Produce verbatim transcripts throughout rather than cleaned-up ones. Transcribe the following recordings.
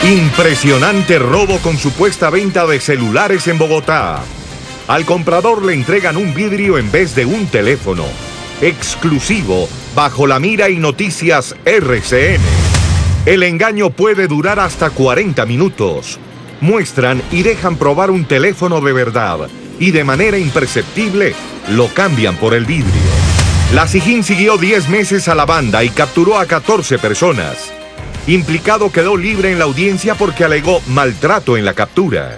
Impresionante robo con supuesta venta de celulares en Bogotá. Al comprador le entregan un vidrio en vez de un teléfono. Exclusivo, bajo la mira y noticias R C N. El engaño puede durar hasta cuarenta minutos. Muestran y dejan probar un teléfono de verdad y de manera imperceptible lo cambian por el vidrio. La SIJIN siguió diez meses a la banda y capturó a catorce personas. Implicado quedó libre en la audiencia porque alegó maltrato en la captura.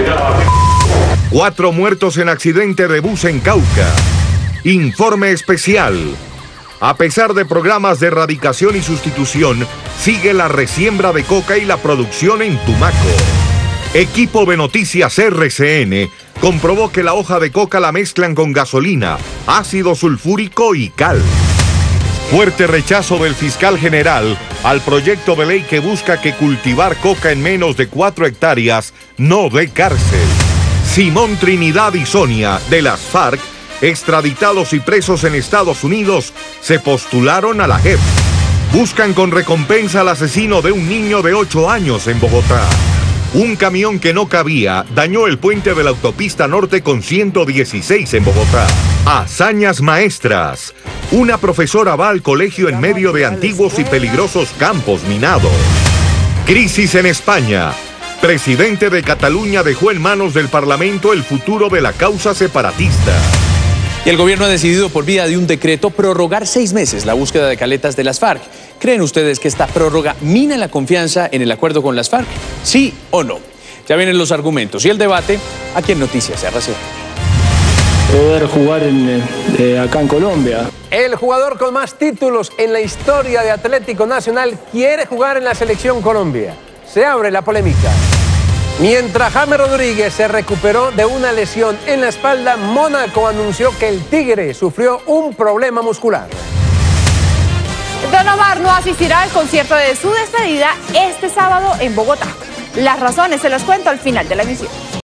Cuatro muertos en accidente de bus en Cauca. Informe especial. A pesar de programas de erradicación y sustitución, sigue la resiembra de coca y la producción en Tumaco. Equipo de Noticias R C N comprobó que la hoja de coca la mezclan con gasolina, ácido sulfúrico y cal. Fuerte rechazo del fiscal general al proyecto de ley que busca que cultivar coca en menos de cuatro hectáreas no dé cárcel. Simón, Trinidad y Sonia, de las FARC, extraditados y presos en Estados Unidos, se postularon a la J E P. Buscan con recompensa al asesino de un niño de ocho años en Bogotá. Un camión que no cabía dañó el puente de la autopista norte con ciento dieciséis en Bogotá. Hazañas maestras. Una profesora va al colegio en medio de antiguos y peligrosos campos minados. Crisis en España. Presidente de Cataluña dejó en manos del Parlamento el futuro de la causa separatista. Y el gobierno ha decidido por vía de un decreto prorrogar seis meses la búsqueda de caletas de las FARC. ¿Creen ustedes que esta prórroga mina la confianza en el acuerdo con las FARC? ¿Sí o no? Ya vienen los argumentos y el debate aquí en Noticias R C N. Poder jugar en, eh, acá en Colombia. El jugador con más títulos en la historia de Atlético Nacional quiere jugar en la selección Colombia. Se abre la polémica. Mientras James Rodríguez se recuperó de una lesión en la espalda, Mónaco anunció que el Tigre sufrió un problema muscular. Don Omar no asistirá al concierto de su despedida este sábado en Bogotá. Las razones se las cuento al final de la emisión.